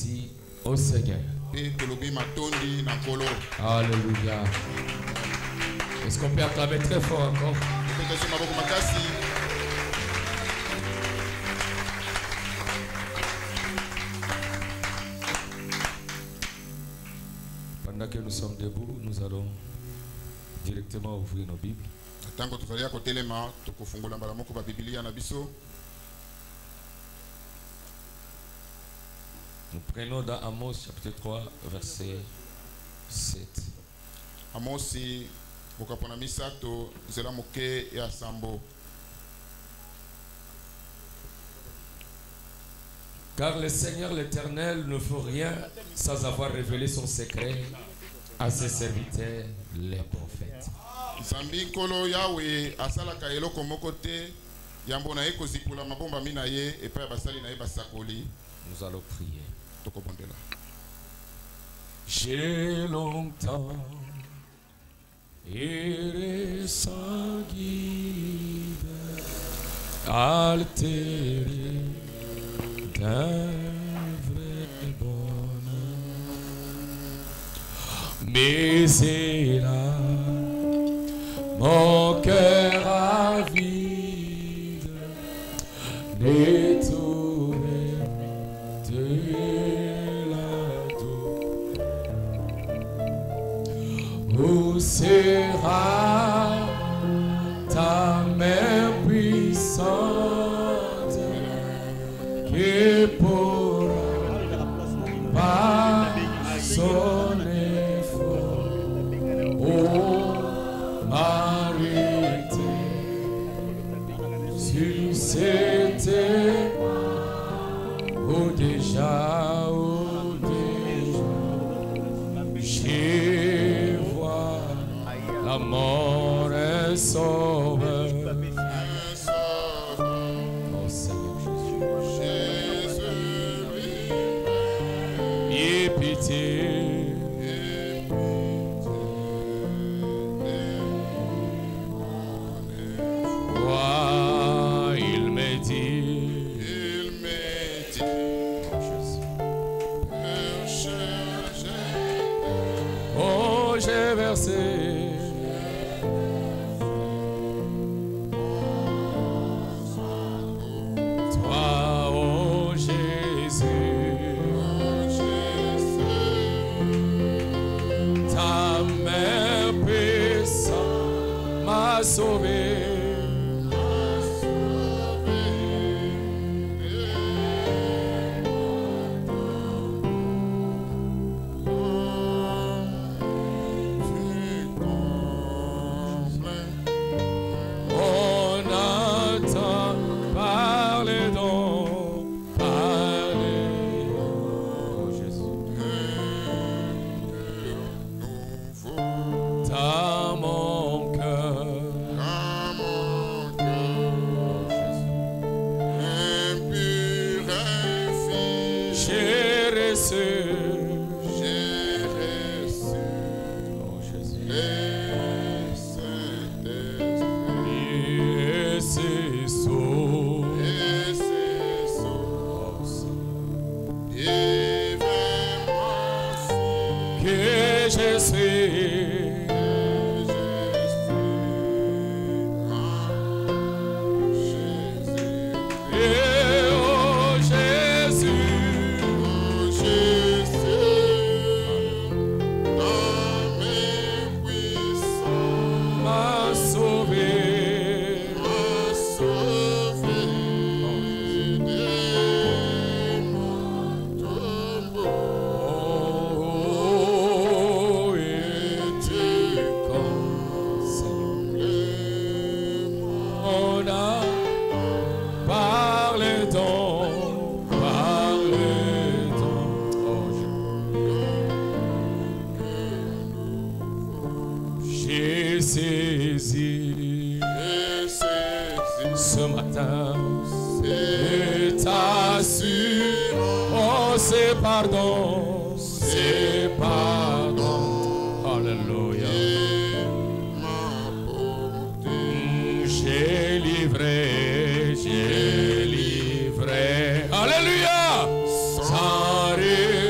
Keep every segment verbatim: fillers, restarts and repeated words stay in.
merci au Seigneur. Alléluia. Est-ce qu'on peut acclamer très fort encore? Pendant que nous sommes debout, nous allons directement ouvrir nos Bibles. Nous prenons dans Amos chapitre trois, verset sept. Amos bokapona misato zela moke ya sambo. Car le Seigneur l'Éternel ne fait rien sans avoir révélé son secret à ses serviteurs les prophètes. Zambi nkolo yawe asalaka eloko moko te yambo na ye kozipula mabomba mina ye epa basali na ye basakoli. Nous allons prier. Tokobondela. J'ai longtemps erré sans guide, altéré d'un vrai bonheur, mais c'est là mon cœur avide détourné de la douleur. Où sera ta main puissante qui pourra par son effort oh, m'arrêter sur cette ou déjà, ou déjà, je vois la mort est sauveur. Oh Seigneur Jésus, aie pitié. Moi, il me dit. Oh, j'ai versé toi, oh Jésus, ta main puissante m'a sauvé. Ce matin, c'est assuré, oh c'est pardon, c'est pardon, alléluia. J'ai livré, j'ai livré, alléluia, sans rire.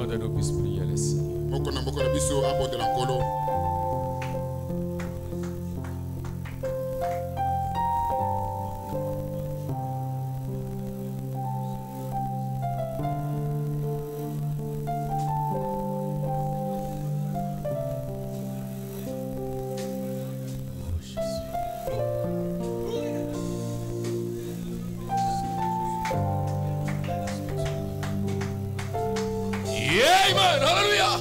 Un de nous puisse prier le Seigneur. Moko na moko na biso abondela nkolo. Amen. Hallelujah.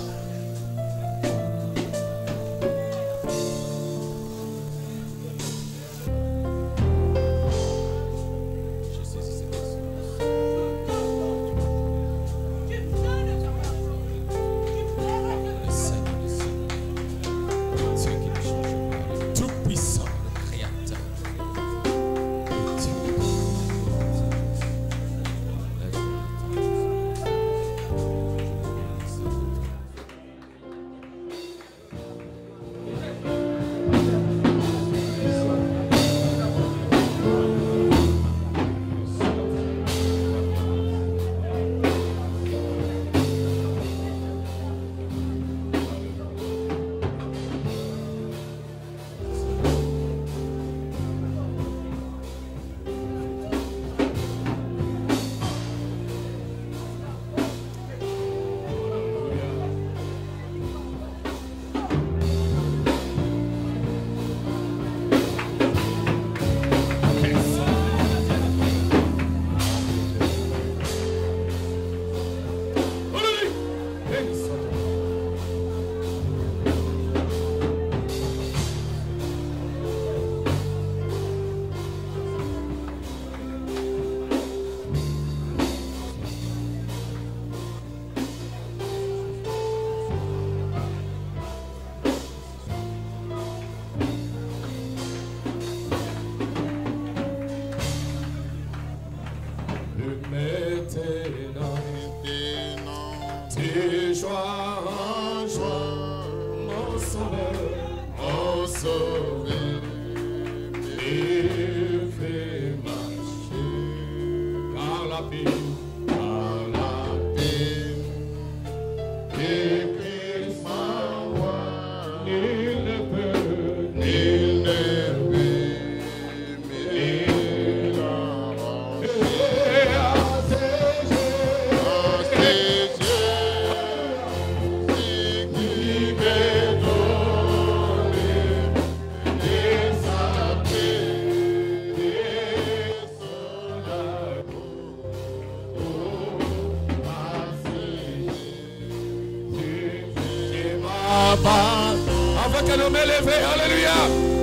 Afin que nous m'élevons, alléluia.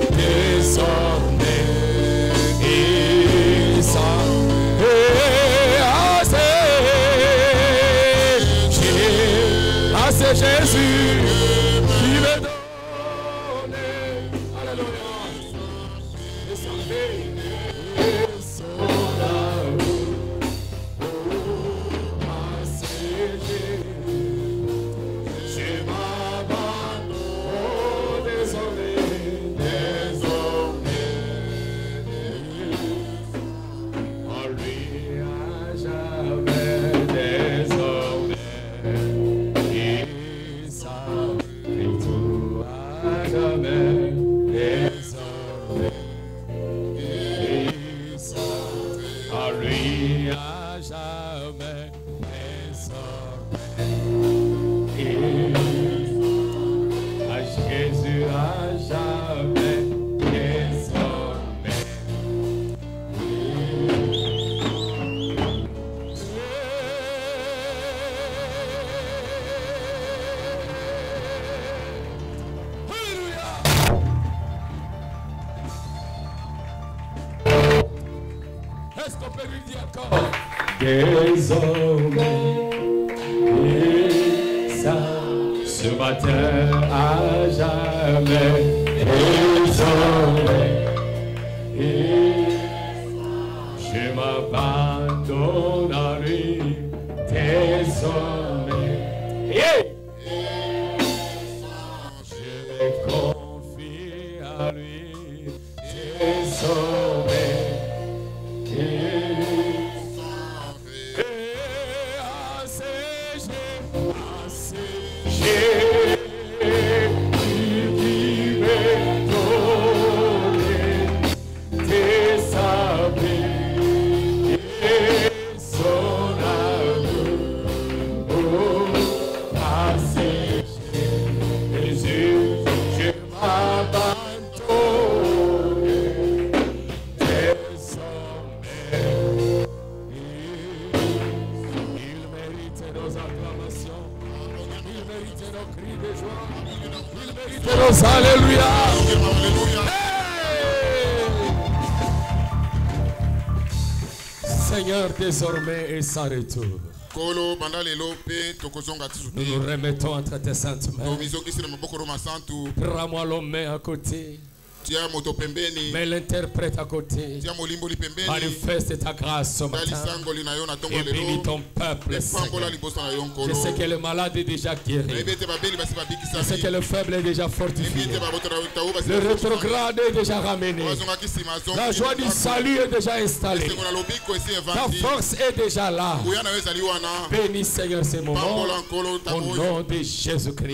Désormais, il s'en est assez. Ah, c'est Jésus qui me donne. Alléluia. Descendez. Est-ce qu'on peut lui dire encore? Désormais, et ça, ce matin à jamais. Désormais, et je m'abandonne à lui. Désormais, yeah. Je me confie à lui. Désormais. acclamations. Il mérite nos cris de joie. Il mérite nos alléluia. Hey! Seigneur, désormais et sans retour, nous nous remettons entre tes saintes mains. Prends-moi l'homme à côté. Mais l'interprète à côté. Manifeste ta grâce ce matin. Et bénis ton peuple. Seigneur. Je sais que le malade est déjà guéri. Je sais que le faible est déjà fortifié. Le rétrograde est déjà ramené. La joie du salut est déjà installée. Ta force est déjà là. Bénis Seigneur ces moments. Au nom de Jésus-Christ.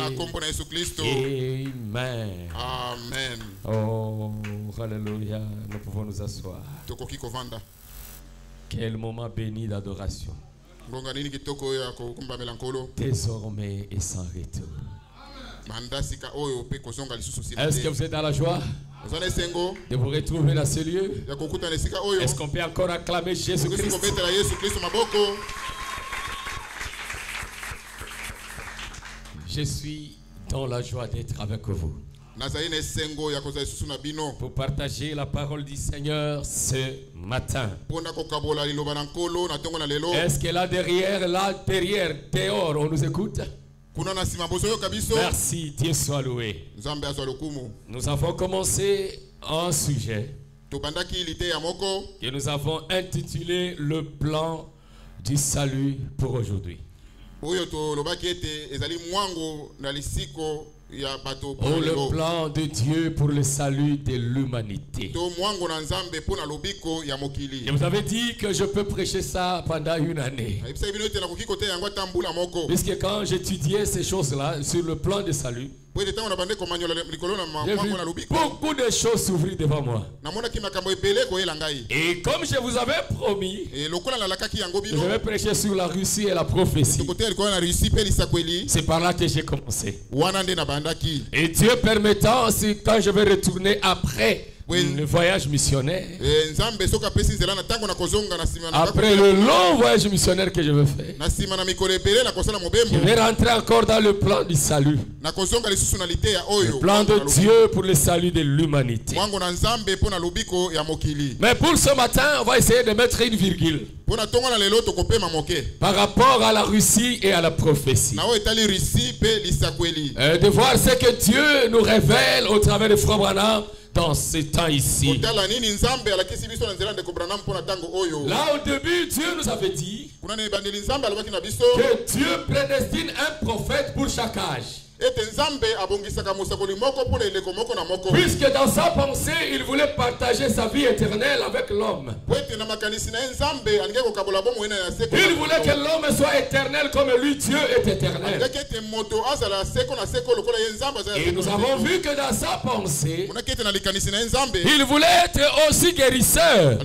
Amen. Amen. Oh, alléluia. Nous pouvons nous asseoir. Quel moment béni d'adoration. Désormais et sans retour. Est-ce que vous êtes dans la joie de vous retrouver dans ce lieu? Est-ce qu'on peut encore acclamer Jésus-Christ? Je suis dans la joie d'être avec vous pour partager la parole du Seigneur ce matin. Est-ce que là derrière, là derrière, dehors, on nous écoute? Merci, Dieu soit loué. Nous avons commencé un sujet que nous avons intitulé le plan du salut pour aujourd'hui. Ou le plan de Dieu pour le salut de l'humanité. Je vous avais dit que je peux prêcher ça pendant une année. Puisque quand j'étudiais ces choses-là sur le plan de salut, j'ai vu beaucoup de choses s'ouvrir devant moi. Et comme je vous avais promis, je vais prêcher sur la Russie et la prophétie. C'est par là que j'ai commencé. Et Dieu permettant, quand je vais retourner après le voyage missionnaire, après le long voyage missionnaire que je vais faire, je vais rentrer encore dans le plan du salut, le plan de Dieu pour le salut de l'humanité. Mais pour ce matin, on va essayer de mettre une virgule par rapport à la Russie et à la prophétie, euh, de voir ce que Dieu nous révèle au travers de Frère Branham dans ce temps ici. Là au début, Dieu nous avait dit que Dieu prédestine un prophète pour chaque âge. Puisque dans sa pensée, il voulait partager sa vie éternelle avec l'homme. Il voulait que l'homme soit éternel comme lui, Dieu est éternel. Et nous avons vu que dans sa pensée, il voulait être aussi guérisseur,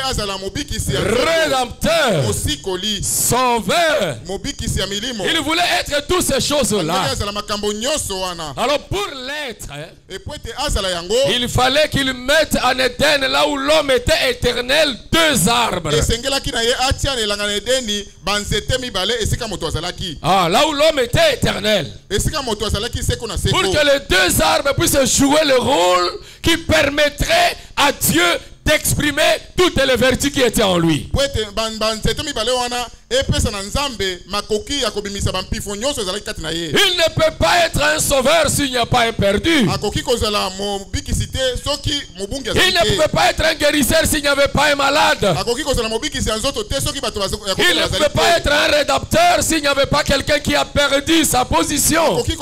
rédempteur, sauveur. Il voulait être toutes ces choses-là. Alors pour l'être, il fallait qu'il mette en Éden, là où l'homme était éternel, deux arbres. Ah, là où l'homme était éternel. Pour que les deux arbres puissent jouer le rôle qui permettrait à Dieu d'exprimer toutes les vertus qui étaient en lui. Il ne peut pas être un sauveur s'il n'y a pas un perdu. Il ne peut pas être un guérisseur s'il n'y avait pas un malade. Il ne peut pas être un rédempteur s'il n'y avait pas quelqu'un qui a perdu sa position. Il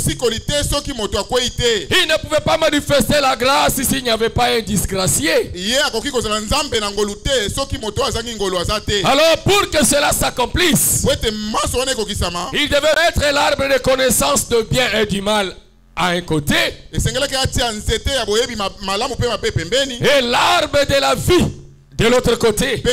ne pouvait pas manifester la grâce s'il n'y avait pas un disgracié. Alors pour que cela s'accomplisse, il devait mettre l'arbre de connaissance de bien et du mal à un côté et l'arbre de la vie de l'autre côté, pour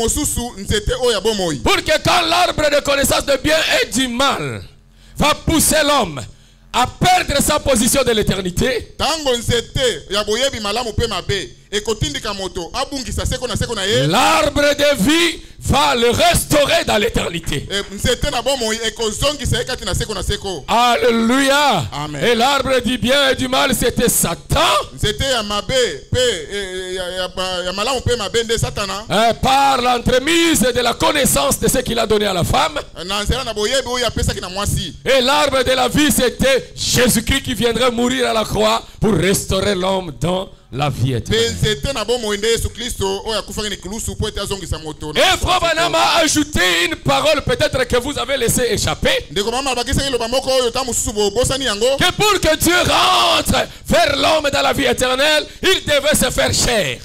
que quand l'arbre de connaissance de bien et du mal va pousser l'homme à perdre sa position de l'éternité, l'arbre de vie va le restaurer dans l'éternité. Alléluia. Amen. Et l'arbre du bien et du mal, c'était Satan. Euh, par l'entremise de la connaissance de ce qu'il a donné à la femme. Et l'arbre de la vie, c'était Jésus-Christ qui viendrait mourir à la croix pour restaurer l'homme dans la vie éternelle. Et Frère Branham a ajouté une parole peut-être que vous avez laissé échapper. Que pour que Dieu rentre vers l'homme dans la vie éternelle, il devait se faire chair.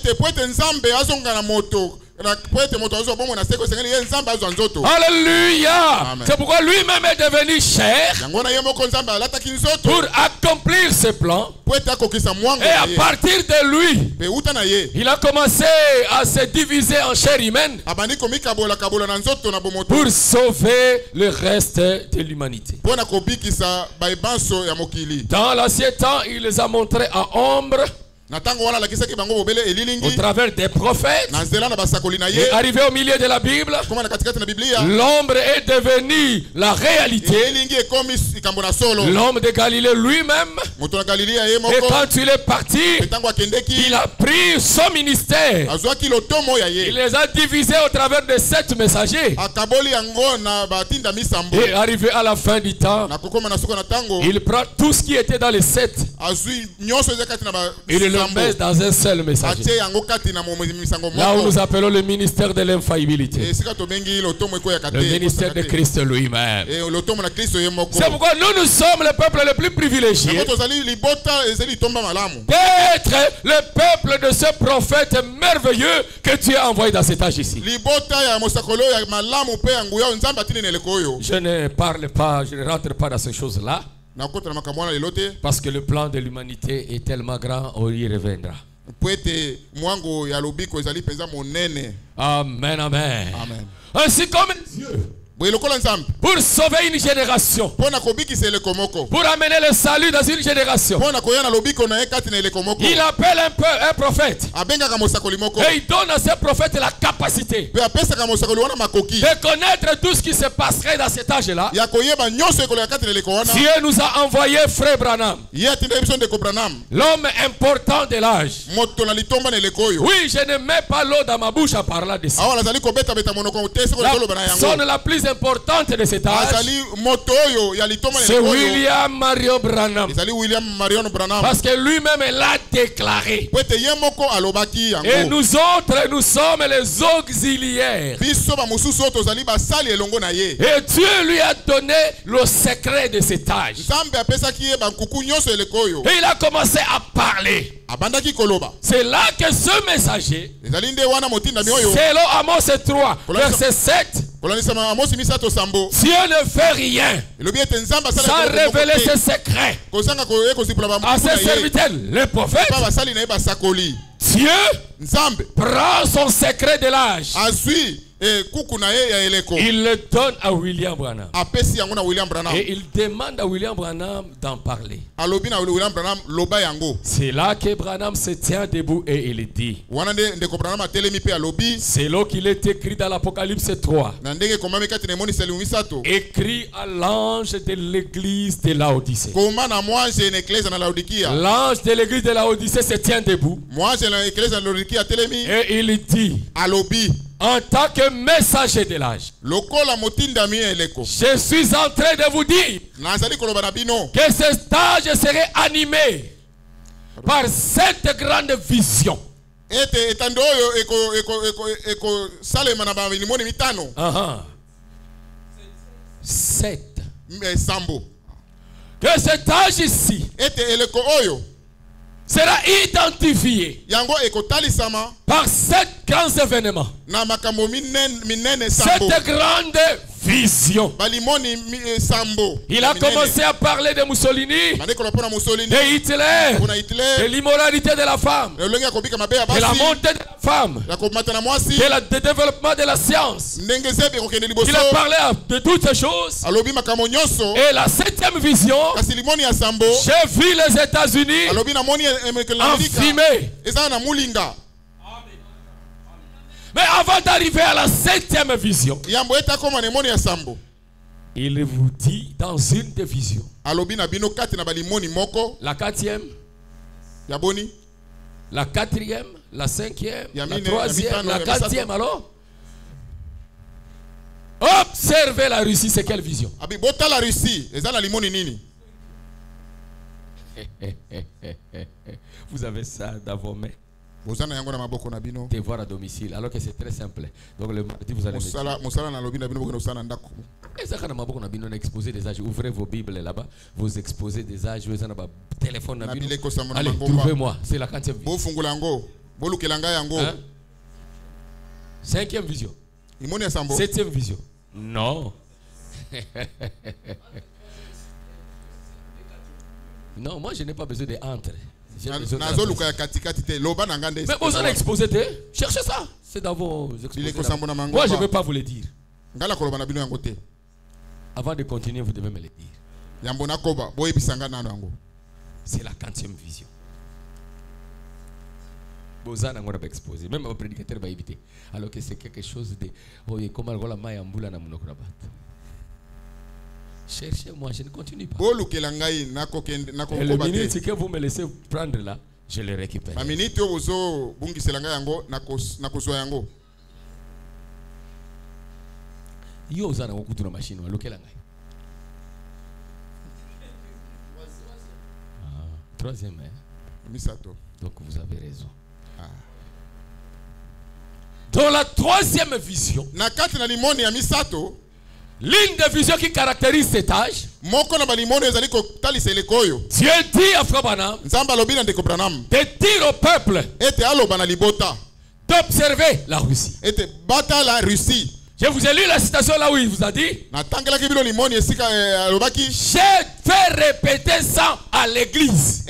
Alléluia. C'est pourquoi lui-même est devenu chair pour accomplir ses plans. Et à partir de lui, il a commencé à se diviser en chair humaine pour sauver le reste de l'humanité. Dans l'ancien temps, il les a montrés à ombre, au travers des prophètes. Et arrivé au milieu de la Bible, l'ombre est devenu la réalité. L'homme de Galilée lui-même, et quand il est parti, il a pris son ministère. Il les a divisés au travers de sept messagers. Et arrivé à la fin du temps, il prend tout ce qui était dans les sept. Il le met dans un seul messager. Là où nous appelons le ministère de l'infaillibilité. Le ministère de Christ lui-même. C'est pourquoi nous, nous sommes le peuple le plus privilégié d'être le peuple de ce prophète merveilleux que tu as envoyé dans cet âge ici. Je ne parle pas, je ne rentre pas dans ces choses-là. Parce que le plan de l'humanité est tellement grand, on y reviendra. Amen, amen. Amen. Ainsi comme Dieu, pour sauver une génération, pour amener le salut dans une génération, il appelle un, peu, un prophète et il donne à ce prophète la capacité de connaître tout ce qui se passerait dans cet âge-là. Dieu nous a envoyé Frère Branham, l'homme important de l'âge. Oui, je ne mets pas l'eau dans ma bouche à parler de ça. La personne la plus importante de cet âge, c'est William Marion Branham. Parce que lui-même l'a déclaré. Et nous autres, nous sommes les auxiliaires. Et Dieu lui a donné le secret de cet âge. Et il a commencé à parler. C'est là que ce messager, selon Amos trois, verset sept, Dieu ne fait rien sans révéler ses secrets à ses serviteurs, les prophètes. Dieu prend son secret de l'âge. Il le donne à William Branham. Et il demande à William Branham d'en parler. C'est là que Branham se tient debout et il dit, c'est là qu'il est écrit dans l'Apocalypse trois, écrit à l'ange de l'église de Laodicée. L'ange de l'église de Laodicée se tient debout et il dit, en tant que messager de l'âge, je suis en train de vous dire que ce stage serait animé par cette grande vision. Uh-huh. Sept. Que cet âge ici sera identifié par sept grands événements. Cette grande vision. Il a commencé à parler de Mussolini, de Hitler, de l'immoralité de la femme, de la montée de la femme, de le développement de la science. Il a parlé de toutes ces choses. Et la septième vision, j'ai vu les États-Unis enfumés. Mais avant d'arriver à la septième vision, il vous dit dans une des visions, la quatrième, la quatrième, la cinquième, la troisième, la quatrième, alors observez la Russie, c'est quelle vision? Vous avez ça dans vos mains. Devoir à domicile, alors que c'est très simple. Donc le mardi vous allez exposer des âges. Ouvrez vos Bibles là-bas, vous exposez des âges. Vous avez téléphone. Allez, trouvez-moi. C'est la quatrième vision. Hein? Cinquième vision. Septième vision. Non. Non, moi je n'ai pas besoin d'entrer. Mais vous allez exposer, cherchez ça. C'est dans vos exposés. Moi je ne veux pas vous le dire. Avant de continuer, vous devez me le dire. C'est la quatrième vision. Même un prédicateur va éviter. Alors que c'est quelque chose de... Cherchez-moi, je ne continue pas. Et le minute que vous me laissez prendre là, je le récupère. Yo uzana ngokutu na machine wa lokela ngai. Ah, troisième. Misato. Donc vous avez raison. Ah. Dans la troisième vision, nakati na limoni ya misato, l'une des visions qui caractérise cet âge, Dieu dit à Frère Branham de dire au peuple d'observer la Russie. Je vous ai lu la citation là où il vous a dit, j'ai fait répéter ça à l'église.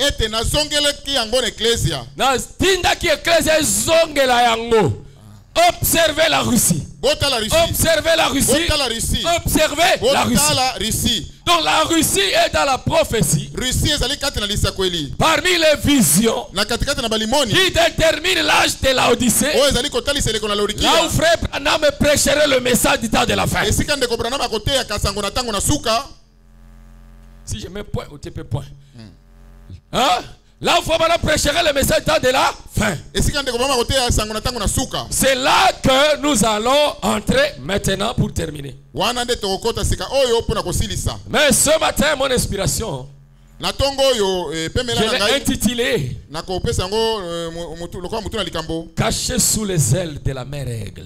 Observez la Russie. Observez la Russie. Observez la Russie. Donc la Russie est dans la prophétie. Parmi les visions qui déterminent l'âge de la Odyssée, là où Frère Branham prêcherait le message du temps de la fin. Si je mets point, tu peux point. Hein? Là où Frère Branham prêcherait le message du temps de la fin. C'est là que nous allons entrer maintenant pour terminer. Mais ce matin, mon inspiration, je l'ai intitulé Caché sous les ailes de la mère aigle.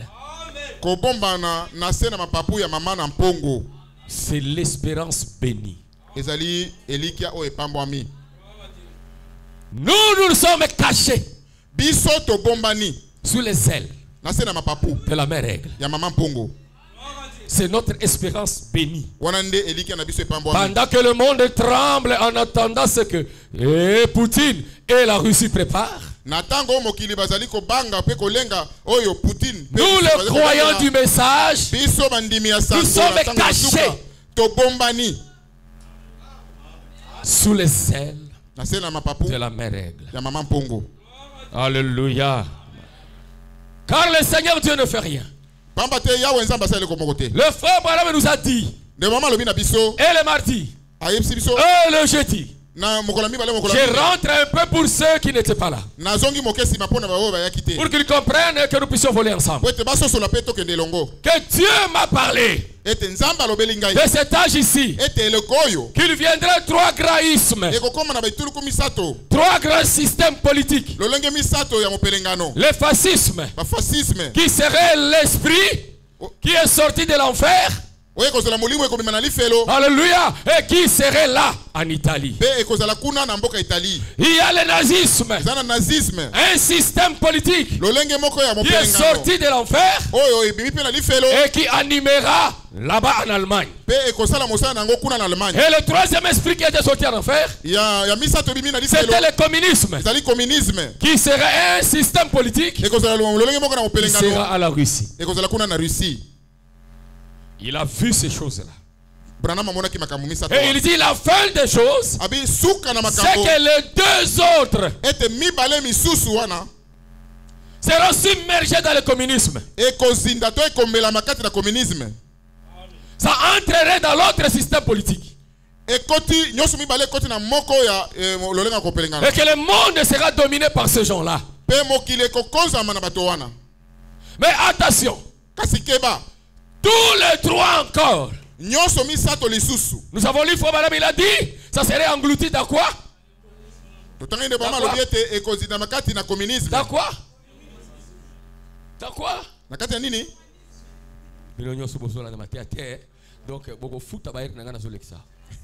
C'est l'espérance bénie. Nous, nous sommes cachés sous les ailes de la mère aigle. C'est notre espérance bénie. Pendant que le monde tremble en attendant ce que et Poutine et la Russie préparent, nous, les croyants du message, nous sommes cachés sous les ailes de la mère aigle. Alléluia. Car le Seigneur Dieu ne fait rien. Le frère Branham nous a dit, et le mardi, et le jeudi, je rentre un peu pour ceux qui n'étaient pas là, pour qu'ils comprennent que nous puissions voler ensemble. Que Dieu m'a parlé de cet âge ici, qu'il viendrait trois grands ismes, trois grands systèmes politiques. Le fascisme, qui serait l'esprit qui est sorti de l'enfer Alléluia. Et qui serait là en Italie? Il y a le nazisme. Un système politique qui est sorti de l'enfer et qui animera là-bas en Allemagne. Et le troisième esprit qui était sorti en enfer, c'était le communisme, qui serait un système politique qui sera à la Russie. Il a vu ces choses-là. Et il dit la fin des choses, c'est que les deux autres seront submergés dans le communisme. Ça entrerait dans l'autre système politique. Et que le monde sera dominé par ces gens-là. Mais attention, tous les trois encore, nous avons lu, il a dit, ça serait englouti dans quoi? Dans quoi? Dans quoi? Dans quoi? Donc, beaucoup foot à bailler dans sur l'exa.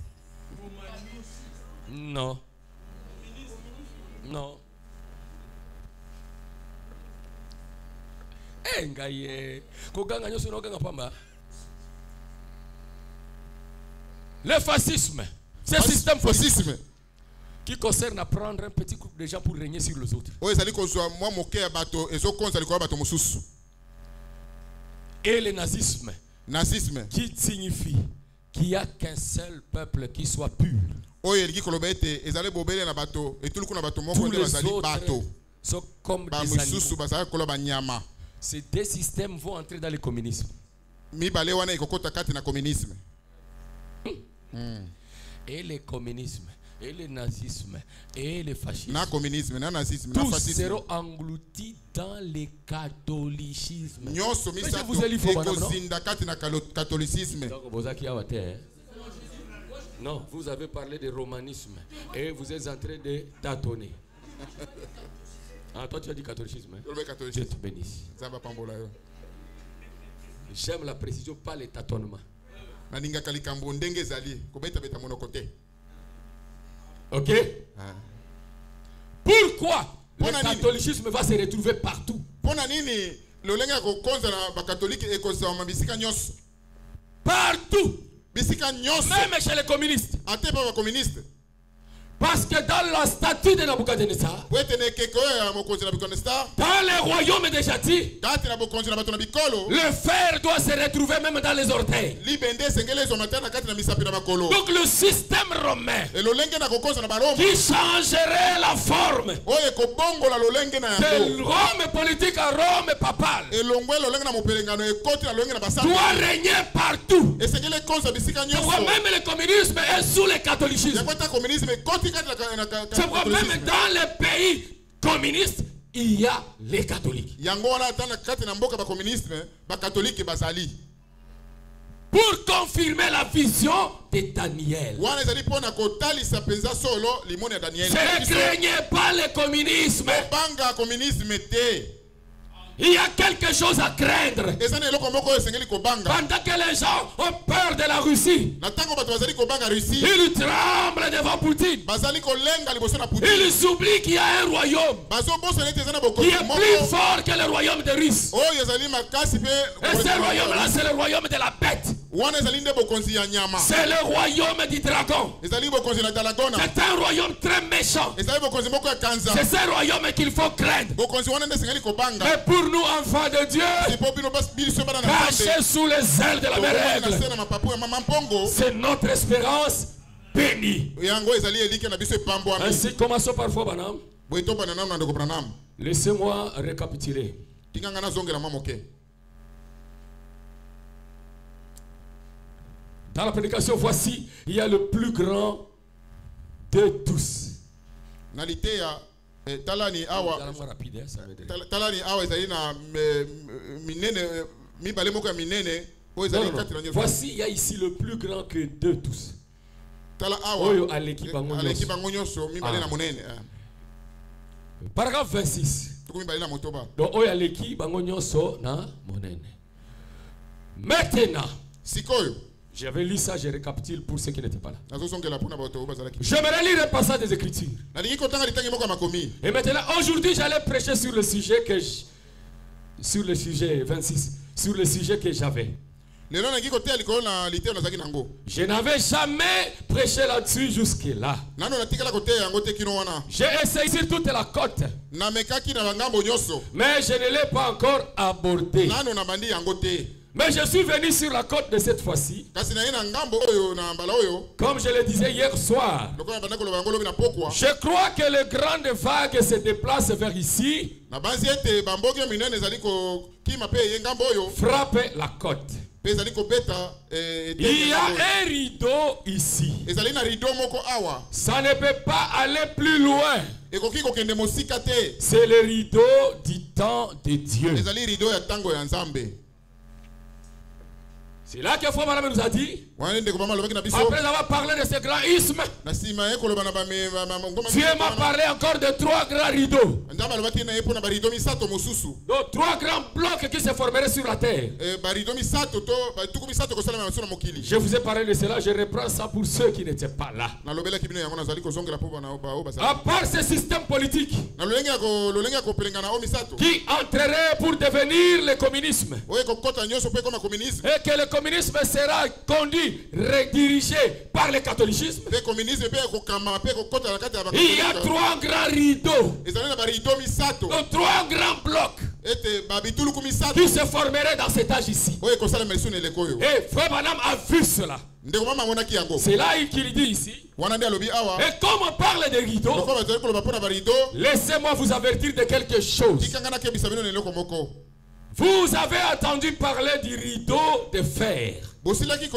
Non. Non. Eh, ngaye. Koganga nyoso no ganga pamba. Le fascisme, c'est un système fascisme qui concerne à prendre un petit groupe de gens pour régner sur les autres. Et le nazisme, nazisme, qui signifie qu'il n'y a qu'un seul peuple qui soit pur. Tous les autres sont comme des animaux. Ces deux systèmes vont entrer dans le communisme. Hmm. Et le communisme, et le nazisme, et le fascisme, tous seront engloutis dans le catholicisme. Vous allez non, vous avez parlé de romanisme et vous êtes en train de tâtonner. Ah, toi tu as dit catholicisme. Hein? Dieu te bénisse. J'aime la précision, pas les tâtonnements. Ok? Ah. Pourquoi le catholicisme va se retrouver partout? Partout. Même chez les communistes. Parce que dans la statue de Nabucodonosor, dans le royaume de Jati, le fer doit se retrouver même dans les orteils. Donc le système romain qui changerait la forme de Rome politique à Rome papale doit régner partout. Et même le communisme est sous le catholicisme. C'est pourquoi même dans les pays communistes, il y a les catholiques. Pour confirmer la vision de Daniel. Ne craignez pas le communisme. Il y a quelque chose à craindre. Pendant que les gens ont peur de la Russie, ils tremblent devant Poutine. Ils oublient qu'il y a un royaume qui est plus fort que le royaume des Russes. Et ce royaume-là, c'est le royaume de la bête. C'est le royaume du dragon. C'est un royaume très méchant. C'est ce royaume qu'il faut craindre. Mais pour nous, enfants de Dieu, cachés sous les ailes de la mère aigle, c'est notre espérance bénie. Ainsi, commençons parfois, Banam. Laissez-moi récapituler. Dans la prédication, voici, il y a le plus grand de tous. Talani awa talani awa ezali na minene mibale moko ya minene o ezali quatre na. Voici il y a ici le plus grand que de tous. Tala awa oyo aleki bango aleki bango nyonso mibale na monene. Paragraphe vingt-six. Tuko mibale na motoba. Donc oyo aleki bango nyonso na monene. Maintenant Sikoyo. J'avais lu ça, je récapitule pour ceux qui n'étaient pas là. Je J'aimerais lire un passage des Écritures. Et maintenant, aujourd'hui, j'allais prêcher sur le sujet que je, sur le sujet vingt-six, sur le sujet que j'avais. Je n'avais jamais prêché là-dessus jusque-là. J'ai essayé sur toute la côte. Mais je ne l'ai pas encore abordé. Mais je suis venu sur la côte de cette fois-ci. Comme je le disais hier soir. Je crois que les grandes vagues se déplacent vers ici. Frappe la côte. Il y a un rideau ici. Ça ne peut pas aller plus loin. C'est le rideau du temps de Dieu. C'est là que Frère Madame nous a dit, après avoir parlé de ce grand isthme, Dieu m'a parlé encore de trois grands rideaux. Donc trois grands blocs qui se formeraient sur la terre. Je vous ai parlé de cela, je reprends ça pour ceux qui n'étaient pas là. À part ce système politique qui entrerait pour devenir le communisme, et que le communisme sera conduit, redirigé par le catholicisme. Il y a trois grands rideaux, donc trois grands blocs qui se formeraient dans cet âge ici. Et Frère Branham a vu cela. C'est là qu'il dit ici. Et comme on parle de rideaux, laissez-moi vous avertir de quelque chose. Vous avez entendu parler du rideau de fer. Donc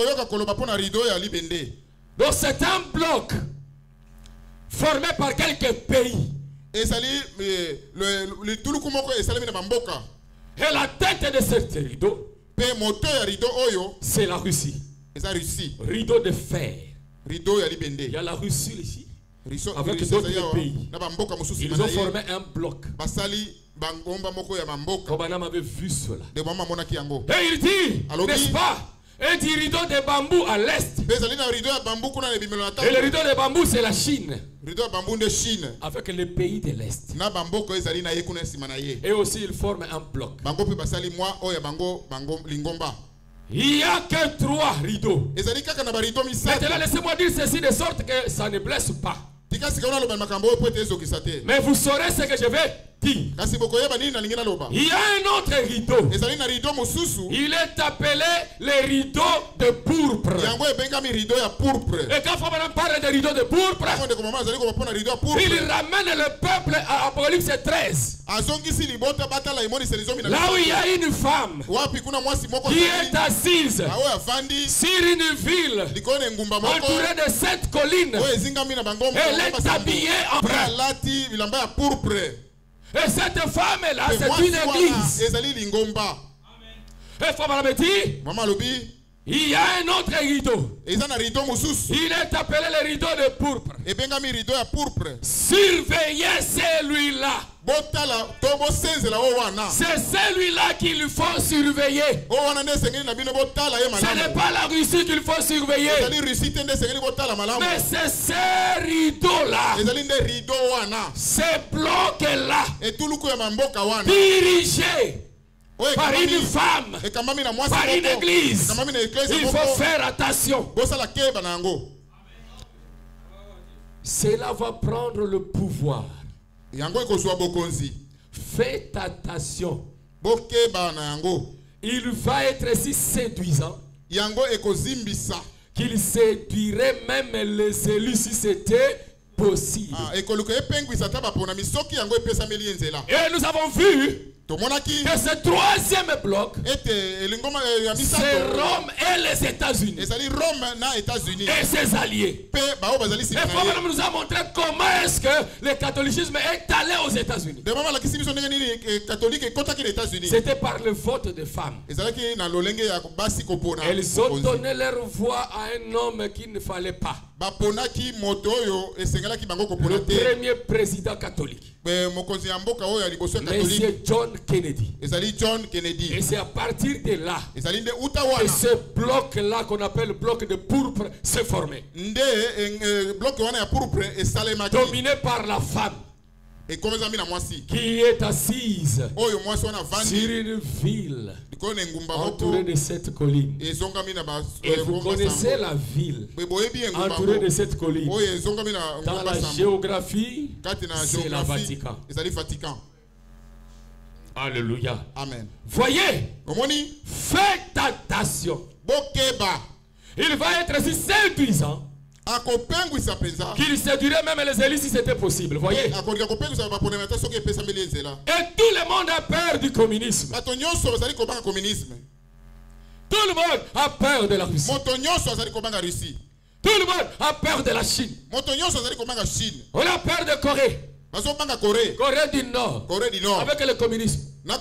c'est un bloc formé par quelques pays. Et la tête de ce rideau, c'est la Russie. Rideau de fer. Il y a la Russie ici, avec d'autres pays. Ils ont formé un bloc. Kobanam avait vu cela. Et il dit, n'est-ce pas, un rideau de bambou à l'est. Et le rideau de bambou, c'est la Chine. Avec les pays de l'est. Et aussi, il forme un bloc. Il n'y a que trois rideaux. Maintenant, laissez-moi dire ceci de sorte que ça ne blesse pas. Mais vous saurez ce que je vais dire. Il y a un autre rideau. Il est appelé le rideau de pourpre. Et quand on parle de rideau de pourpre, il ramène le peuple à Apocalypse treize. Là où il y a une femme qui est assise sur une ville entourée de sept collines. Elle est habillée en pourpre. Et cette femme-là, c'est une église. Et Frère Branham dit, il y a un autre rideau. Il est appelé le rideau de pourpre. Surveillez celui-là. C'est celui-là qu'il faut surveiller. Ce n'est pas la Russie qu'il faut surveiller. Mais c'est ce rideau-là, ces blocs-là, dirigés par une femme, par une église. Il faut faire attention. Cela va prendre le pouvoir. Faites attention. Il va être si séduisant qu'il séduirait même les élus si c'était possible. Et nous avons vu que ce troisième bloc, c'est Rome et les États-Unis et ses alliés. Et Frère nous a montré comment est-ce que le catholicisme est allé aux États-Unis. C'était par le vote des femmes. Elles ont donné leur voix à un homme qu'il ne fallait pas. Le premier président catholique. Monsieur John Kennedy. Et c'est à partir de là que ce bloc-là qu'on appelle le bloc de pourpre s'est formé. Dominé par la femme qui est assise sur une ville entourée de sept collines. Et vous connaissez la ville entourée de sept collines. Dans la géographie, c'est la Vatican. Alléluia. Amen. Voyez, faites attention. Il va être si séduisant qu'il séduirait même les élites si c'était possible. Voyez. Et tout le monde a peur du communisme. Tout le monde a peur de la Russie. Tout le monde a peur de la Chine. On a peur de Corée. Corée du Nord. Avec le communisme.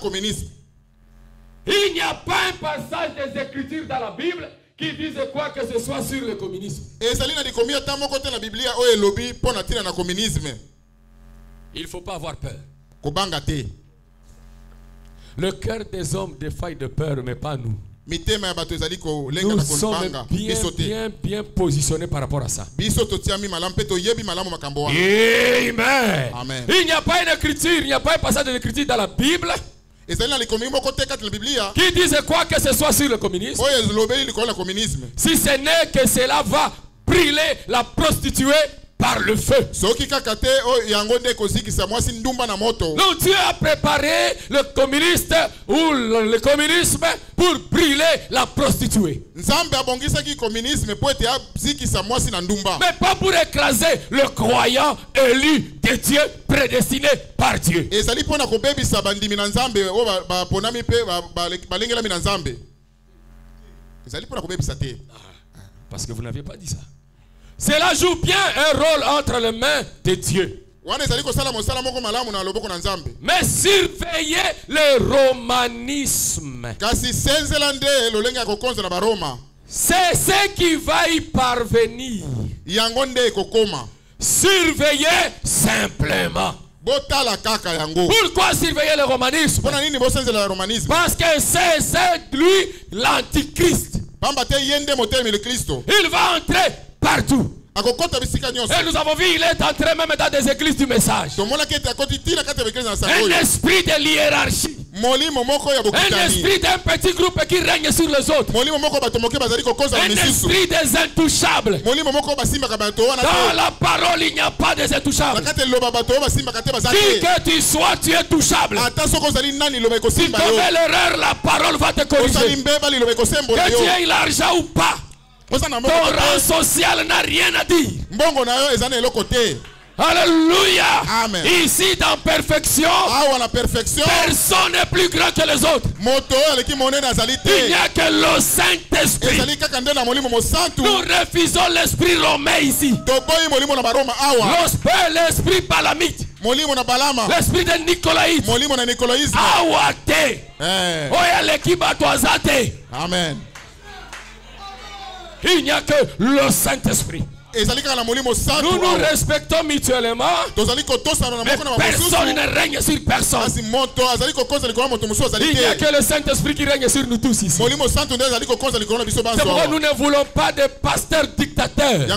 Il n'y a pas un passage des Écritures dans la Bible qui disent quoi que ce soit sur le communisme. Il ne faut pas avoir peur. Le cœur des hommes défaille de peur, mais pas nous. Nous sommes bien, bien, bien positionnés par rapport à ça. Amen. Amen. Il n'y a pas une écriture, il n'y a pas un passage de l'écriture dans la Bible qui disent quoi que ce soit sur le communisme. Si ce n'est que cela va brûler la prostituée par le feu. Donc Dieu a préparé le communiste ou le, le communisme pour brûler la prostituée. Mais pas pour écraser le croyant élu de Dieu, prédestiné par Dieu. Parce que vous n'avez pas dit ça. Cela joue bien un rôle entre les mains de Dieu. Mais surveillez le romanisme. C'est ce qui va y parvenir. Surveillez simplement. Pourquoi surveiller le romanisme? Parce que c'est lui l'antichrist. Il va entrer partout. Et nous avons vu, il est entré même dans des églises du message. Un esprit de hiérarchie. Un esprit d'un petit groupe qui règne sur les autres. Un esprit des intouchables. Dans la parole, il n'y a pas des intouchables. Qui que tu sois, tu es touchable. Si tu fais l'erreur, la parole va te corriger. Que tu aies l'argent ou pas. Ton rang social n'a rien à dire. Alléluia. Amen. Ici dans perfection, personne n'est plus grand que les autres. Il n'y a que le Saint-Esprit. Nous refusons l'esprit romain ici. L'esprit balamite. L'esprit de Nicolaïte. Awate. Oya l'équipe à toi zate. Amen. Il n'y a que le Saint-Esprit. Nous nous respectons mutuellement, mais personne ne règne sur personne. Il n'y a que le Saint-Esprit qui règne sur nous tous ici. C'est pourquoi nous ne voulons pas de pasteurs dictateurs et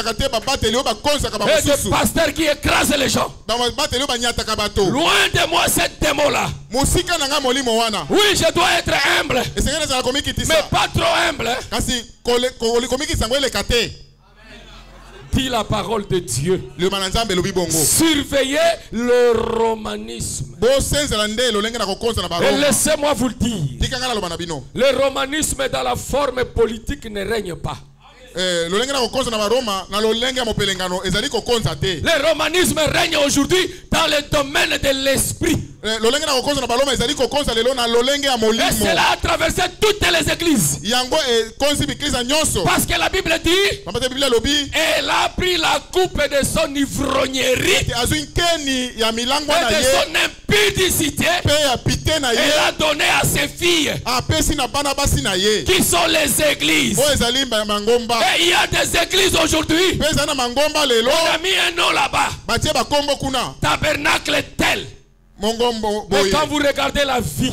de pasteurs qui écrasent les gens. Loin de moi cette démon-là. Oui, je dois être humble, mais pas trop humble. Dit la parole de Dieu. Surveillez le romanisme. Et laissez-moi vous le dire. Le romanisme dans la forme politique ne règne pas. Le romanisme règne aujourd'hui dans le domaine de l'esprit. Et cela a traversé toutes les églises. Parce que la Bible dit, elle a pris la coupe de son ivrognerie et de son pudicité, elle a donné à ses filles, qui sont les églises. Et il y a des églises aujourd'hui. On a mis un nom là-bas. Tabernacle tel. Mais quand vous regardez la vie,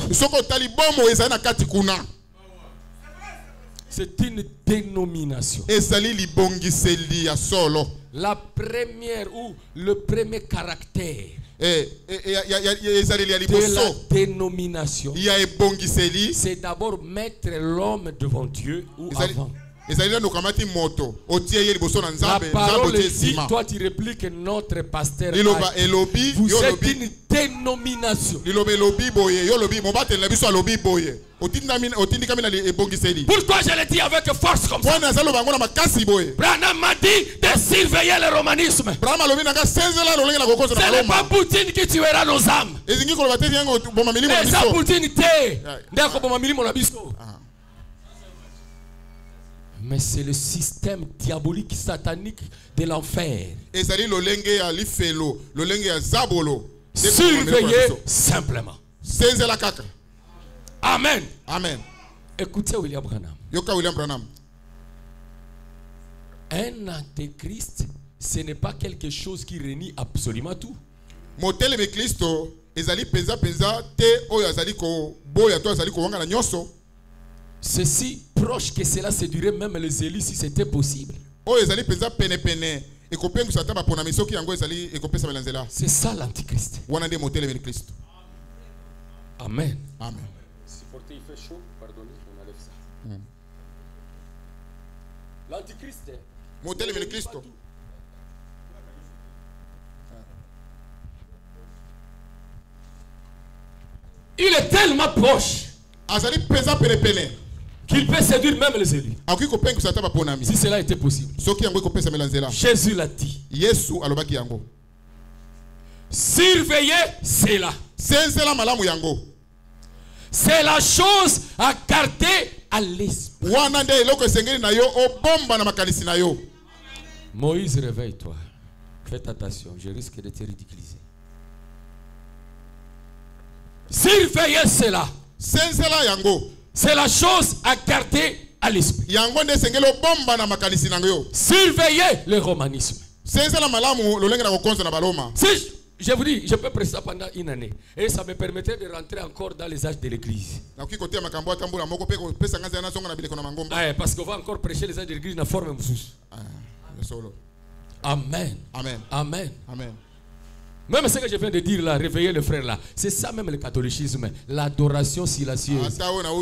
c'est une dénomination. La première ou le premier caractère de la dénomination, c'est d'abord mettre l'homme devant Dieu ou avant. La parole dit, toi tu répliques notre pasteur. Vous êtes une dénomination. Pourquoi je le dis avec force comme ça? Branham m'a dit de surveiller le romanisme. Ce n'est pas Poutine qui tuera nos âmes. Et ça Poutine t'es. Mais c'est le système diabolique satanique de l'enfer. Surveillez simplement. Amen. Amen. Écoutez William Branham. William Branham. Un antéchrist, ce n'est pas quelque chose qui renie absolument tout. C'est si proche que cela séduirait même les élus si c'était possible. C'est ça l'antichrist. Amen. Amen. Si porté il fait chaud, pardonnez, on enlève ça. Mm. L'antichrist. Il est tellement proche qu'il peut séduire même les élus. Si cela était possible. Jésus l'a dit. Surveillez cela. C'est la chose à garder à l'esprit. Moïse, réveille-toi. Faites attention, je risque de te ridiculiser. Surveillez cela. C'est la chose à garder à l'esprit. Surveillez le romanisme. Si je vous dis, je peux prêcher ça pendant une année. Et ça me permettrait de rentrer encore dans les âges de l'église. Ah, parce qu'on va encore prêcher les âges de l'église dans la forme. Amen. Amen. Amen. Amen. Même ce que je viens de dire là, réveiller le frère là, c'est ça même le catholicisme, l'adoration silencieuse.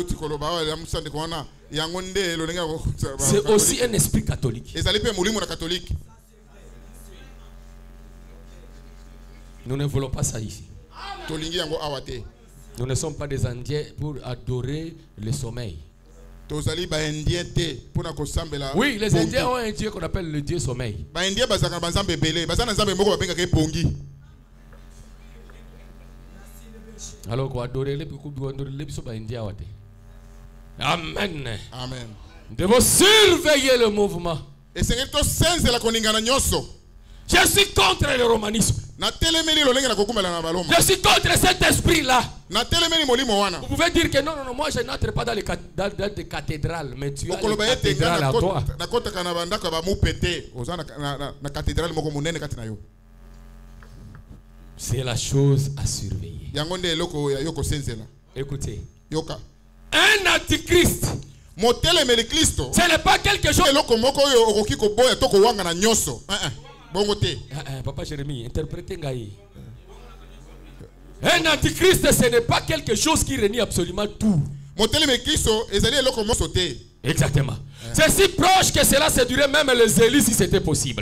C'est aussi un esprit catholique. Nous ne voulons pas ça ici. Nous ne sommes pas des Indiens pour adorer le sommeil. Oui, les Indiens ont un Dieu qu'on appelle le Dieu sommeil. Alors qu'on adorer les Indiens. Amen. Amen. Nous devons surveiller le mouvement. Je suis contre le romanisme. Je suis contre cet esprit-là. Vous pouvez dire que non, non, non, moi je n'entre pas dans les, dans, dans les cathédrales, mais tu as les cathédrales à toi. C'est la chose à surveiller. Écoutez. Un antichrist, ce n'est pas quelque chose. Papa Jérémie, interprétez Ngaï. Un antichrist, ce n'est pas quelque chose qui renie absolument tout. Exactement. C'est si proche que cela séduirait même les élus si c'était possible.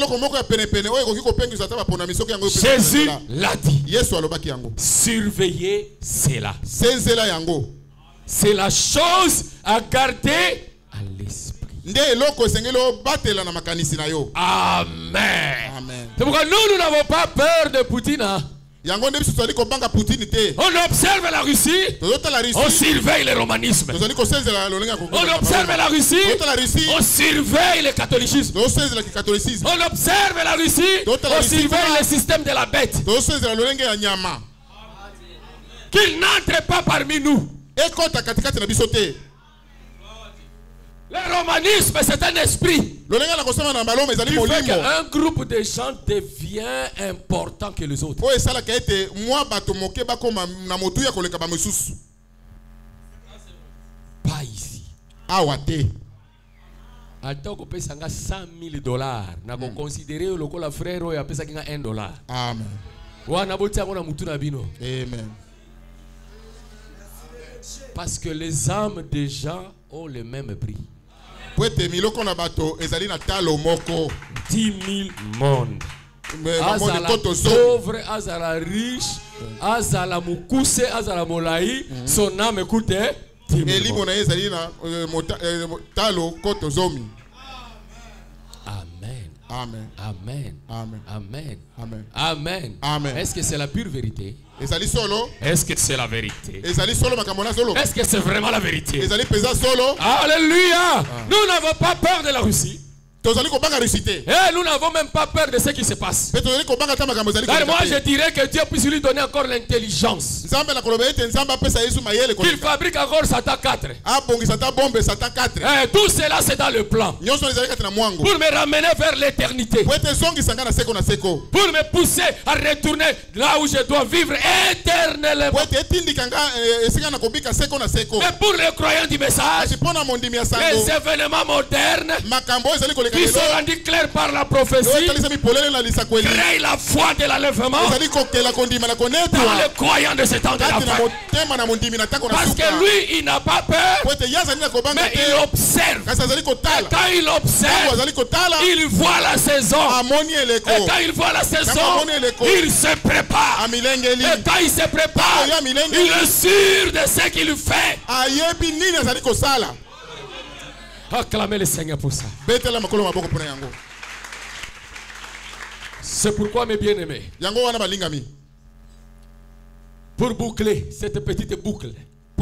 Jésus l'a dit. Surveillez cela. C'est la chose à garder à l'esprit. Amen. C'est pourquoi nous, nous n'avons pas peur de Poutine. Hein? On observe la Russie, on surveille le romanisme. On observe la Russie, on surveille le catholicisme. On observe la Russie, on surveille le système de la bête. qu'il n'entre pas parmi nous. Le romanisme, c'est un esprit. Il fait qu'un groupe de gens devient important que les autres. Pas ici. Attends qu'on paye cent mille dollars. N'a pas considéré le cola frère ou a payé un dollar. Amen. Amen. Parce que les âmes des gens ont le même prix. Dix mille mondes. Azala pauvre, azala riche, azala mukuse, azala molai, son âme écoute dix mille mondes. Amen. Amen. Amen. Amen. Amen. Amen. Amen. Amen. Est-ce que c'est la pure vérité? Est-ce que c'est la vérité? Est-ce Est-ce que c'est vraiment la vérité? solo? Alléluia! Ah. Nous n'avons pas peur de la Russie. Et nous n'avons même pas peur de ce qui se passe. Car moi je dirais que Dieu puisse lui donner encore l'intelligence. Qu'il fabrique encore Satan quatre. Et tout cela c'est dans le plan. Pour me ramener vers l'éternité. Pour me pousser à retourner là où je dois vivre éternellement. Mais pour les croyants du message, les événements modernes qui sont rendus clairs par la prophétie, créent la foi de l'enlèvement dans les croyants de ce temps de la fin. Parce que lui, il n'a pas peur, mais il observe. Et quand il observe, il voit la saison. Et quand il voit la saison, il se prépare. Et quand il se prépare, il est sûr de ce qu'il fait. Acclamez le Seigneur pour ça. C'est pourquoi, mes bien-aimés, pour boucler cette petite boucle,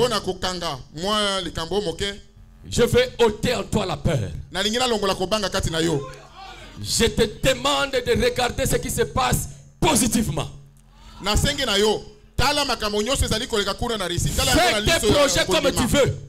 je vais ôter en toi la peur. Je te demande de regarder ce qui se passe positivement. Fais tes projets comme tu veux.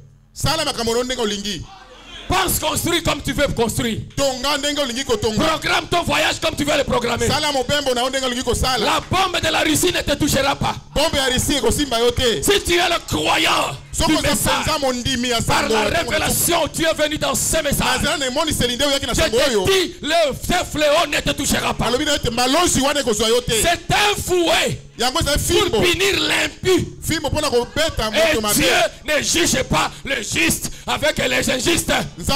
Pense construire comme tu veux construire. Programme ton voyage comme tu veux le programmer. La bombe de la Russie ne te touchera pas. Si tu es le croyant du message, par la révélation, tu es venu dans ce message. Je te dis, le fléau ne te touchera pas. C'est un fouet pour punir l'impie. Et Dieu ne juge pas le juste avec les injustes.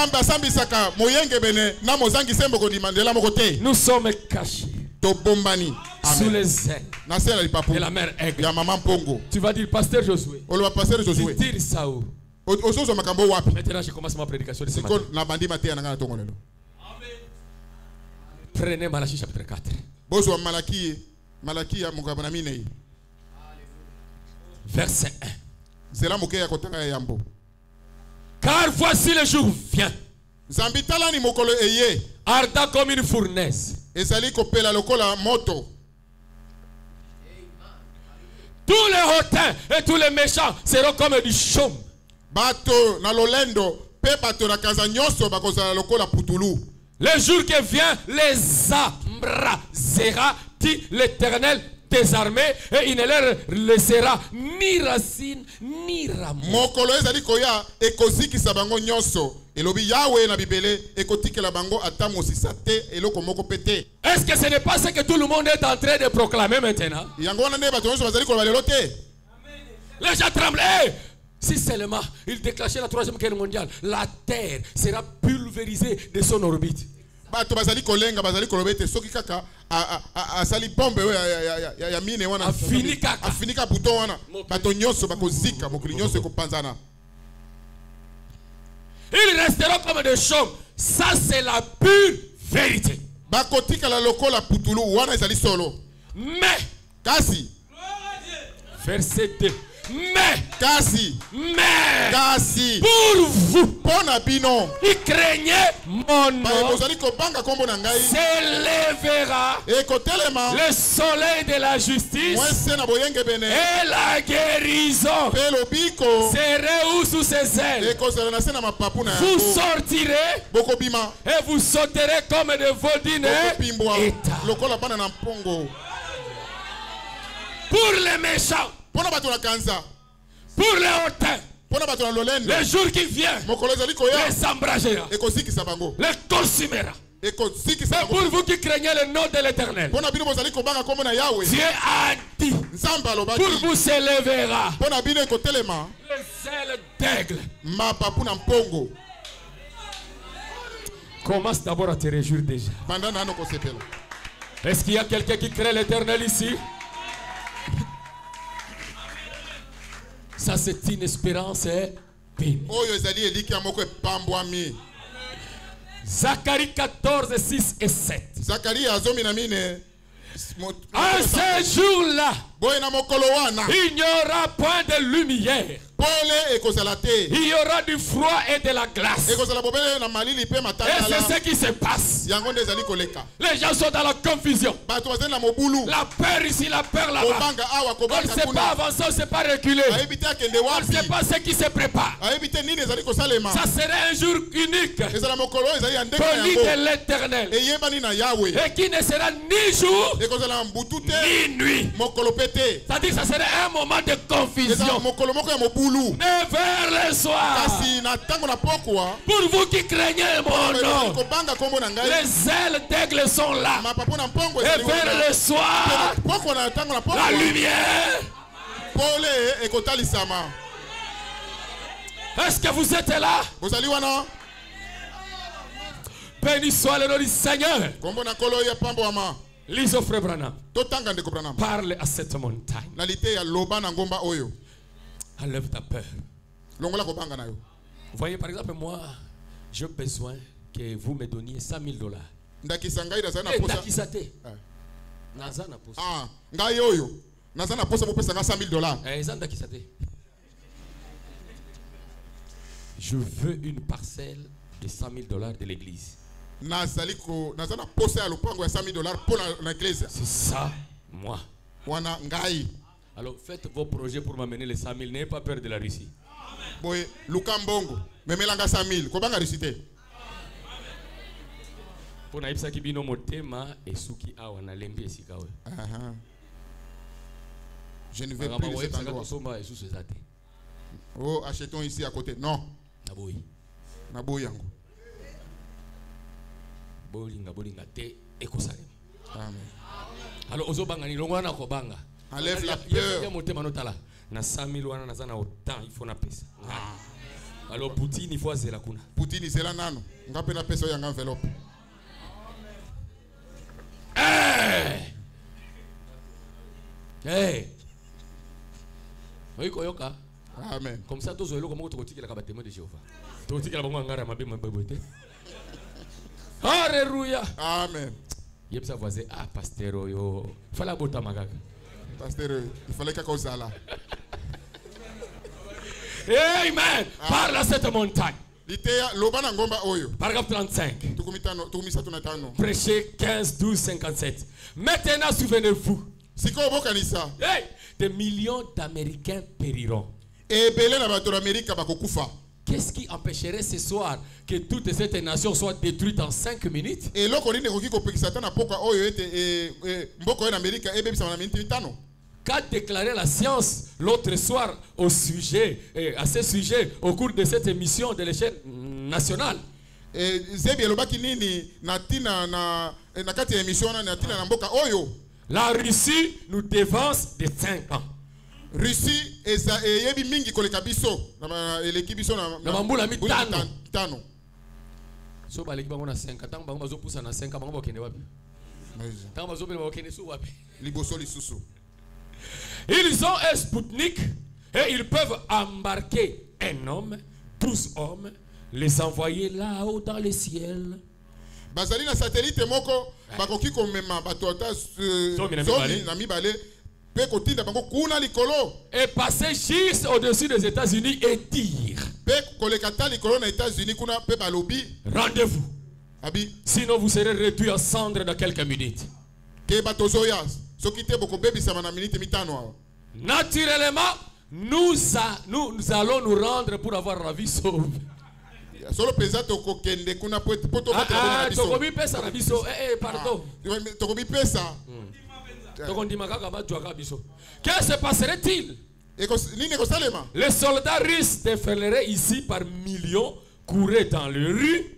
Nous sommes cachés sous les ailes de la mère Aigle. Tu vas dire, pasteur Josué, tu tires ça où? Maintenant je commence ma prédication de ce matin. Prenez Malachie chapitre quatre. Verset un. Car voici le jour vient, ardent comme une fournaise. Tous les hautains et tous les méchants seront comme du chaume. Le jour qui vient les embrasera, dit l'Éternel des armées, et il ne leur laissera ni racine ni rameau. Est-ce que ce n'est pas ce que tout le monde est en train de proclamer maintenant? Les gens tremblent. Hey! Si seulement il déclenchait la troisième guerre mondiale, la terre sera pulvérisée de son orbite. Ils resteront comme des chaumes. Ça c'est la pure vérité. Mais verset deux. Mais, kasi, mais, kasi, pour vous, pona bino, qui craignez mon nom, s'élèvera le soleil de la justice et la guérison serez où sous ses ailes. Vous sortirez et vous sauterez comme de vaudines. Pour les méchants, pour les hautains, le jour qui vient, les s'embragera, les consumera. Mais pour vous qui craignez le nom de l'Éternel, Dieu a dit, pour vous s'élèvera les ailes d'aigle. Commence d'abord à te réjouir déjà. Est-ce qu'il y a quelqu'un qui craint l'Éternel ici? Ça, c'est une espérance bénie. Zacharie quatorze, six et sept. À ce jour-là, il n'y aura point de lumière. Il y aura du froid et de la glace. Et c'est ce qui se passe. Les gens sont dans la confusion. La peur ici, la peur là-bas. On ne sait pas avancer, on ne sait pas reculer. On ne sait pas ce qui se prépare. Ça serait un jour unique, connu de l'Éternel, et qui ne sera ni jour ni nuit. C'est-à-dire que ça serait un moment de confusion. Mais vers le soir, pour vous qui craignez mon nom, les ailes d'aigle sont là. Et vers le soir, la lumière. Est-ce que vous êtes là? Béni soit le nom du Seigneur. Lisez au frère Branham. Parle à cette montagne. Enlève ta peur. Vous voyez, par exemple, moi, j'ai besoin que vous me donniez cent mille dollars. Ah, ngayoyo. Nazana posa mo pesa cent mille dollars. Je veux une parcelle de cent mille dollars de l'église. Nazaliko, nazana posa le pango cent mille dollars pour l'église. C'est ça, moi. Wana ngai. Alors faites vos projets pour m'amener les cent mille. N'ayez pas peur de la Russie. Boy, Lukambongo, me melanga cent mille. Comment la Russie? Pour naïpsa ki bino motema et suki awa na lembi esikawe. Je ne vais plus de cet endroit. Oh, achetons ici à côté. Non. Naboyi. Naboyi yango. Bolinga bolinga te ekosale. Amen. Alors ozobanga ni longwa na kobanga. Enlève la peur. Na cent mille wana nazana autant il faut na pesa. Alors Poutine il faut azela kuna. Poutine zela nano. Ngape na pesa yanga enveloppe. Hey! Hey! Oiko yoka. Amen. Comme ça tous elo comme tu la kabatemo de Jéhovah. Tu tiki la bongo ngara mabe mabote. Alléluia. Amen. Yebsa voisin ah pasteur yo. Fala bota magaka. Pasteur, il fallait qu'à cause là. Amen. Ah. Parle à cette montagne. Paragraphe trente-cinq. Prêchez quinze, douze, cinquante-sept. Maintenant, souvenez-vous. Hey, des millions d'Américains périront. Qu'est-ce qui empêcherait ce soir que toute cette nation soit détruite en cinq minutes? Qu'a déclaré la science l'autre soir au sujet, à ce sujet, au cours de cette émission de l'échelle nationale? La Russie nous dévance de cinq ans. Russie eyebi mingi koleka biso na eleki biso na mambula mitano. So baleki bango na cinq ans, tango bango bazo pousa na cinq ans, bango bakende wapi? Tango bazo bela bakende so wapi? Liboso lisusu. Ils ont un Spoutnik et ils peuvent embarquer un homme, douze hommes, les envoyer là-haut dans le ciel. Bazali na satellite moko bakoki komema bato ata zomi na mibale Et passer juste au-dessus des États-Unis et dire rendez-vous. Sinon vous serez réduit en cendres dans quelques minutes. Naturellement, nous, a, nous, nous allons nous rendre pour avoir la vie sauve. Solo pesa toko kende kuna pote poto bata na biso. Toko bi pesa na biso. Eh eh pardon. Toko bi pesa. Toko ndima kaka ba jwaka biso. Qu'est-ce se passerait-il? Les soldats russes déferleraient ici par millions, couraient dans les rues.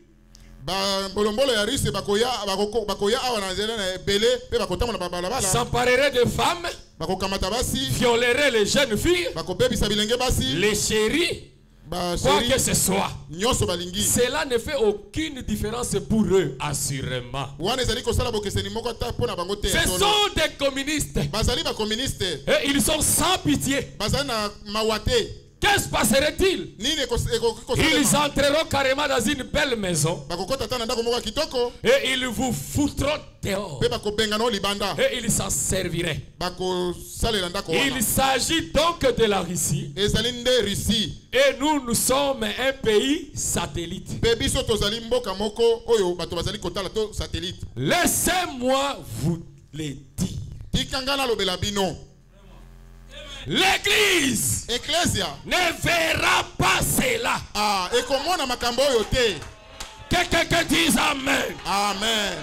S'empareraient de femmes, violeraient les jeunes filles, les chéris. Quoi que ce soit, cela ne fait aucune différence pour eux, assurément. Ce sont des communistes. Et ils sont sans pitié. Qu'est-ce passerait-il? Ils entreront carrément dans une belle maison et ils vous foutront dehors et ils s'en serviraient. Il s'agit donc de la Russie et nous, nous sommes un pays satellite. Laissez-moi vous le dire. L'église ne verra pas cela. Ah, et comment on a makambo yote? Que quelqu'un dise amen. Amen.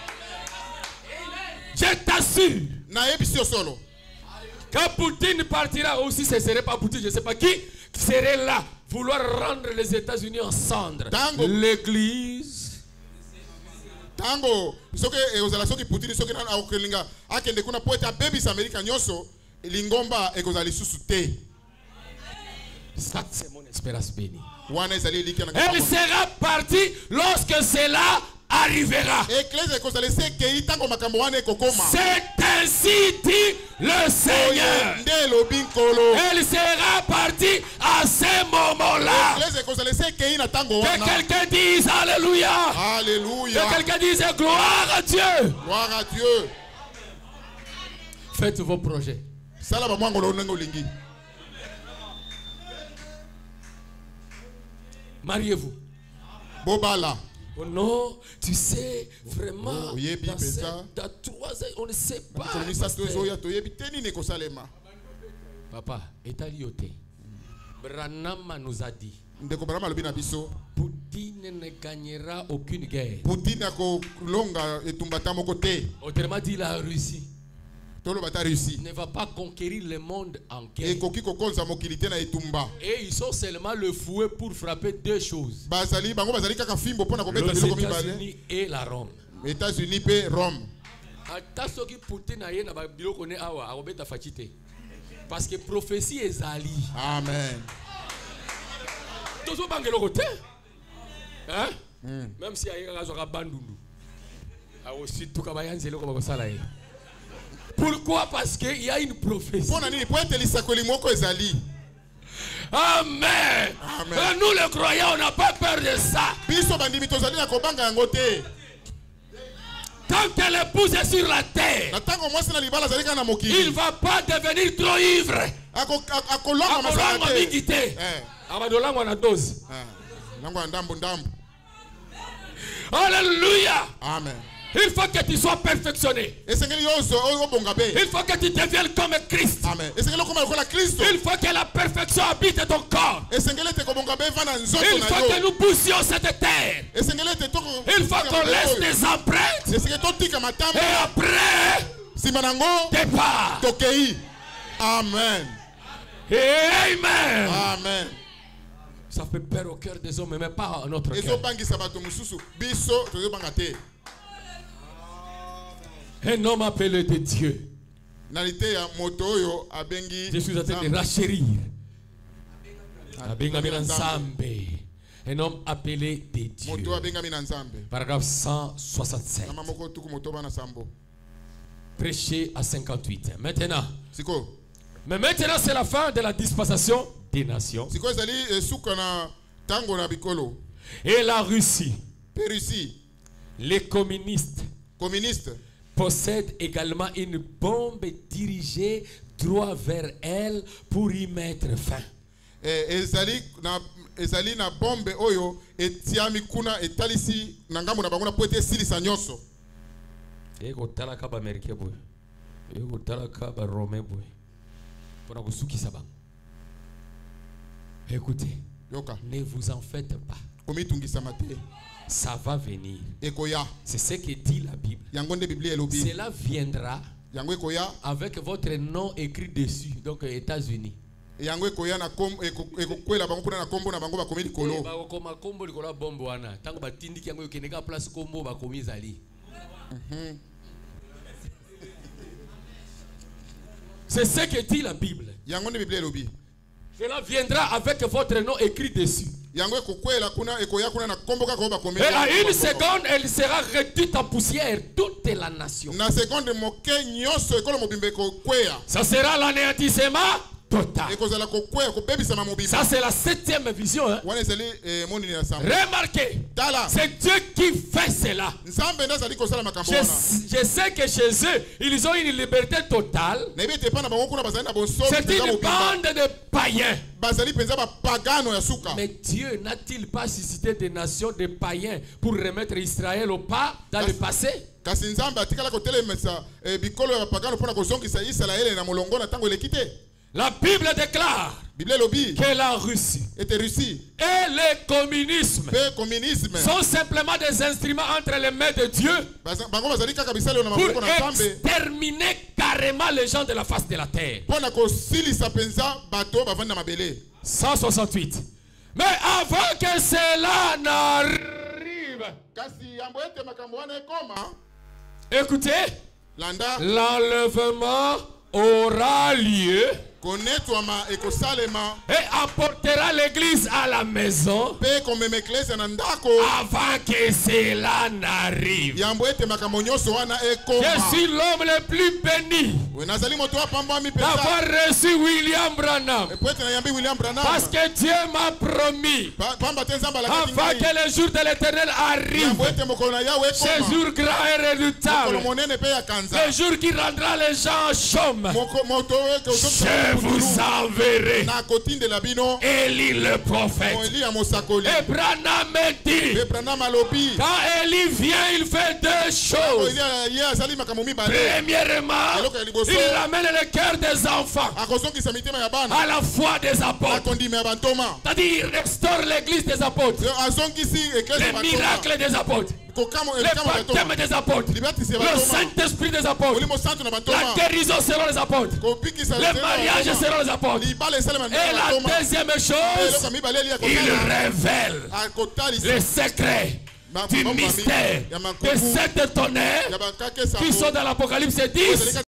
Je t'assure. Na ebisio solo. Quand Poutine partira aussi, ce serait pas Poutine, je ne sais pas qui serait là, vouloir rendre les États-Unis en cendres. L'église. Tango, soke ozala soki Poutine soki na akolinga akende kuna poeta baby America nyoso. Lingomba ekozali susute. Ça c'est mon espérance bénie. Elle sera partie lorsque cela arrivera. C'est ainsi dit le Seigneur. Elle sera partie à ce moment-là. Que quelqu'un dise Alléluia. Alléluia. Que quelqu'un dise gloire à Dieu. Gloire à Dieu. Faites vos projets. Mariez-vous. Bobala. Oh non, tu sais, vraiment, oh, dans, ce, dans trois ans, on ne sait pas. Papa, Etaliote, Branham nous a dit, Poutine ne gagnera aucune guerre. Autrement dit, la Russie ne va pas conquérir le monde en guerre. Et ils sont seulement le fouet pour frapper deux choses. Les États-Unis et la Rome. États-Unis et Rome. Parce que prophétie est Ali. Amen. Hein? Mm. Même si il y a un bandundu. Pourquoi? Parce qu'il y a une prophétie. Amen. Amen. Nous les croyants, on n'a pas peur de ça. Tant que l'épouse est sur la terre, il ne va pas devenir trop ivre. Alléluia. Amen. Il faut que tu sois perfectionné. Il faut que tu deviennes comme Christ. Amen. Il faut que la perfection habite ton corps. Il faut que nous boussions cette terre. Il faut qu'on laisse des empreintes. Et après, départ. Amen. Et amen. Amen. Ça fait peur au cœur des hommes, mais pas à notre cœur. Un homme appelé de Dieu. Je suis en train de rachérir. Un homme appelé de Dieu. Paragraphe cent soixante-sept. Prêché à cinquante-huit. Maintenant. Mais maintenant c'est la fin de la dispensation des nations. Et la Russie. Les communistes. Communistes. Possède également une bombe dirigée droit vers elle pour y mettre fin. Ezali na ezali na bombe oyo etiami kuna etalisi na ngambo na bango na poete silisa nyonso. Eko talaka ba Amerike boy. Eko talaka ba Rome boy. Pona kusukisa bango. Écoutez. Yoka. Ne vous en faites pas. Komitungisa mate. Ça va venir. Ekoya. C'est ce que dit la Bible. Yangonde Bible elobi. Cela viendra avec votre nom écrit dessus, donc États-Unis. Yango ekoya na kom ekokwela bango kuna na kombo na bango bakomi likolo. Ba koma kombo likolo bombo wana. Tango batindiki yango yokeneka place kombo bakomi zali. Mhm. C'est ce que dit la Bible. Yangonde Bible elobi. Cela viendra avec votre nom écrit dessus. Et à une seconde, elle sera réduite en poussière, toute la nation. Ça sera l'anéantissement total. Ça c'est la septième vision. Hein? Remarquez, c'est Dieu qui fait cela. Je, je sais que chez eux, ils ont une liberté totale. C'est une bande de païens. Mais Dieu n'a-t-il pas suscité des nations de païens pour remettre Israël au pas dans le passé? La Bible déclare que la Russie et le communisme sont simplement des instruments entre les mains de Dieu pour exterminer carrément les gens de la face de la terre. cent soixante-huit. Mais avant que cela n'arrive, écoutez, l'enlèvement aura lieu et apportera l'église à la maison avant que cela n'arrive. Je suis l'homme le plus béni d'avoir reçu William Branham, parce que Dieu m'a promis avant que le jour de l'Éternel arrive, ce jour grand et redoutable, le jour qui rendra les gens en chôme, je vous enverrai Élie le prophète. Et Branham me dit, quand Élie vient, il fait deux choses. Premièrement, il ramène le cœur des enfants à la foi des apôtres. C'est-à-dire, il restaure l'église des apôtres, les miracles des apôtres, le baptême des apôtres, le Saint-Esprit des apôtres, la guérison selon les apôtres, le mariage selon les apôtres. Et la deuxième chose, il révèle les secrets du mystère de sept tonnerres qui sont dans l'Apocalypse dix.